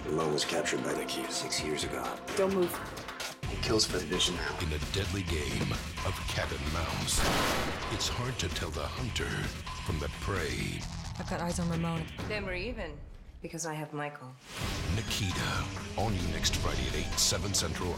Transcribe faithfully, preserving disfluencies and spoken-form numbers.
Ramon was captured by Nikita six years ago. Don't move. He kills for the vision now. In a deadly game of cat and mouse, it's hard to tell the hunter from the prey. I've got eyes on Ramon. Then we're even, because I have Michael. Nikita, all new next Friday at eight, seven Central